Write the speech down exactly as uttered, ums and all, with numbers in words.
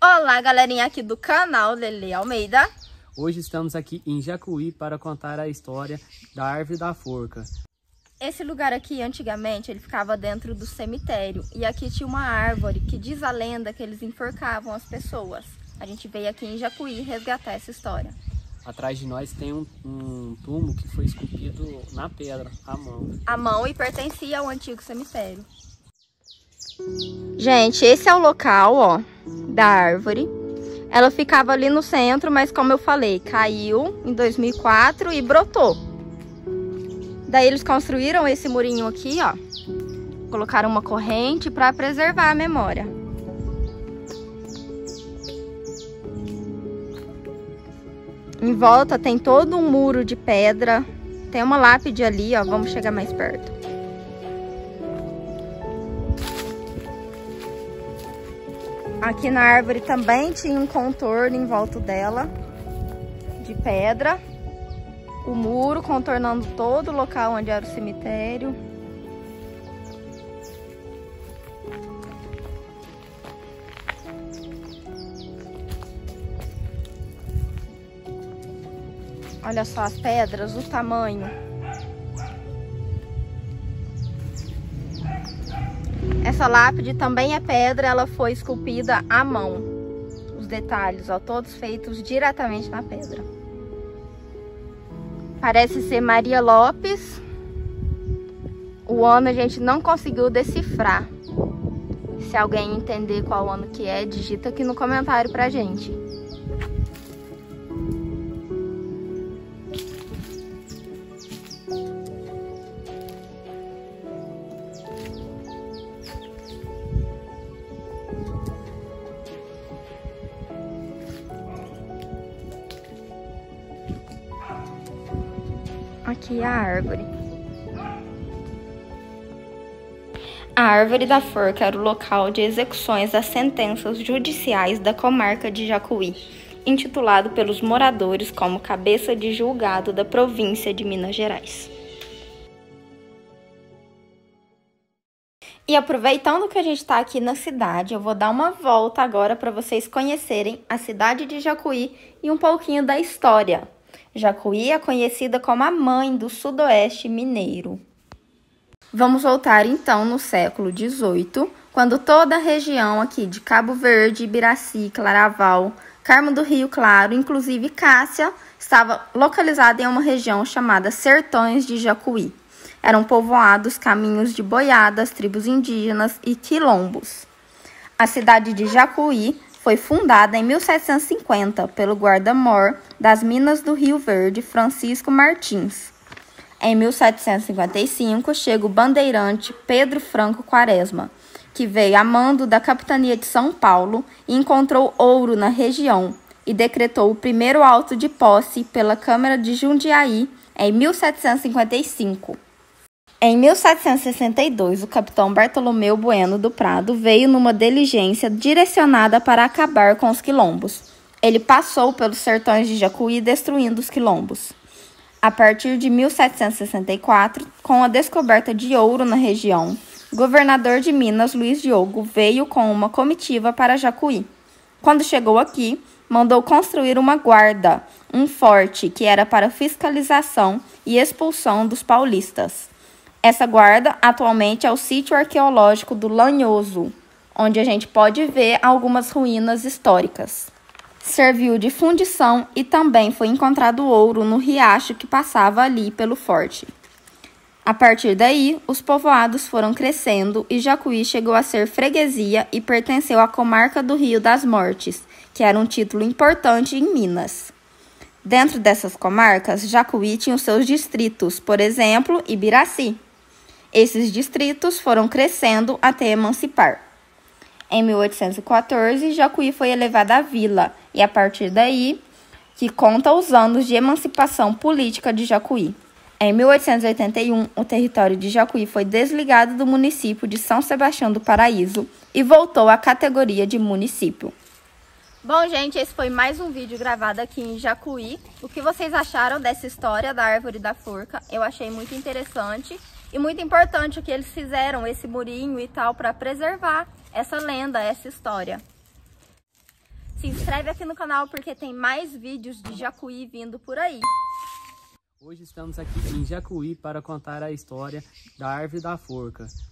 Olá, galerinha aqui do canal Lele Almeida. Hoje estamos aqui em Jacuí para contar a história da Árvore da Forca. Esse lugar aqui, antigamente, ele ficava dentro do cemitério. E aqui tinha uma árvore que diz a lenda que eles enforcavam as pessoas. A gente veio aqui em Jacuí resgatar essa história. Atrás de nós tem um, um túmulo que foi esculpido na pedra, à mão. À mão e pertencia ao antigo cemitério. Gente, esse é o local, ó, da árvore. Ela ficava ali no centro, mas como eu falei, caiu em dois mil e quatro e brotou. Daí eles construíram esse murinho aqui, ó. Colocaram uma corrente para preservar a memória. Em volta tem todo um muro de pedra. Tem uma lápide ali, ó. Vamos chegar mais perto. Aqui na árvore também tinha um contorno em volta dela, de pedra. O muro contornando todo o local onde era o cemitério. Olha só as pedras, o tamanho. Essa lápide também é pedra, ela foi esculpida à mão. Os detalhes, ó, todos feitos diretamente na pedra. Parece ser Maria Lopes. O ano a gente não conseguiu decifrar. Se alguém entender qual ano que é, digita aqui no comentário pra gente. Aqui é a árvore. A Árvore da Forca era o local de execuções das sentenças judiciais da comarca de Jacuí, intitulado pelos moradores como cabeça de julgado da província de Minas Gerais. E aproveitando que a gente está aqui na cidade, eu vou dar uma volta agora para vocês conhecerem a cidade de Jacuí e um pouquinho da história. Jacuí é conhecida como a mãe do sudoeste mineiro. Vamos voltar então no século dezoito, quando toda a região aqui de Cabo Verde, Ibiraci, Claraval, Carmo do Rio Claro, inclusive Cássia, estava localizada em uma região chamada Sertões de Jacuí. Eram povoados caminhos de boiadas, tribos indígenas e quilombos. A cidade de Jacuí foi fundada em mil setecentos e cinquenta pelo guarda-mor das Minas do Rio Verde, Francisco Martins. Em mil setecentos e cinquenta e cinco, chega o bandeirante Pedro Franco Quaresma, que veio a mando da capitania de São Paulo e encontrou ouro na região e decretou o primeiro auto de posse pela Câmara de Jundiaí em mil setecentos e cinquenta e cinco. Em mil setecentos e sessenta e dois, o capitão Bartolomeu Bueno do Prado veio numa diligência direcionada para acabar com os quilombos. Ele passou pelos sertões de Jacuí destruindo os quilombos. A partir de mil setecentos e sessenta e quatro, com a descoberta de ouro na região, o governador de Minas, Luiz Diogo, veio com uma comitiva para Jacuí. Quando chegou aqui, mandou construir uma guarda, um forte que era para fiscalização e expulsão dos paulistas. Essa guarda atualmente é o sítio arqueológico do Lanhoso, onde a gente pode ver algumas ruínas históricas. Serviu de fundição e também foi encontrado ouro no riacho que passava ali pelo forte. A partir daí, os povoados foram crescendo e Jacuí chegou a ser freguesia e pertenceu à comarca do Rio das Mortes, que era um título importante em Minas. Dentro dessas comarcas, Jacuí tinha os seus distritos, por exemplo, Ibiraci. Esses distritos foram crescendo até emancipar. Em mil oitocentos e quatorze, Jacuí foi elevada à vila, e a partir daí, que conta os anos de emancipação política de Jacuí. Em mil oitocentos e oitenta e um, o território de Jacuí foi desligado do município de São Sebastião do Paraíso e voltou à categoria de município. Bom, gente, esse foi mais um vídeo gravado aqui em Jacuí. O que vocês acharam dessa história da Árvore da Forca? Eu achei muito interessante. E muito importante o que eles fizeram, esse murinho e tal, para preservar essa lenda, essa história. Se inscreve aqui no canal porque tem mais vídeos de Jacuí vindo por aí. Hoje estamos aqui em Jacuí para contar a história da Árvore da Forca.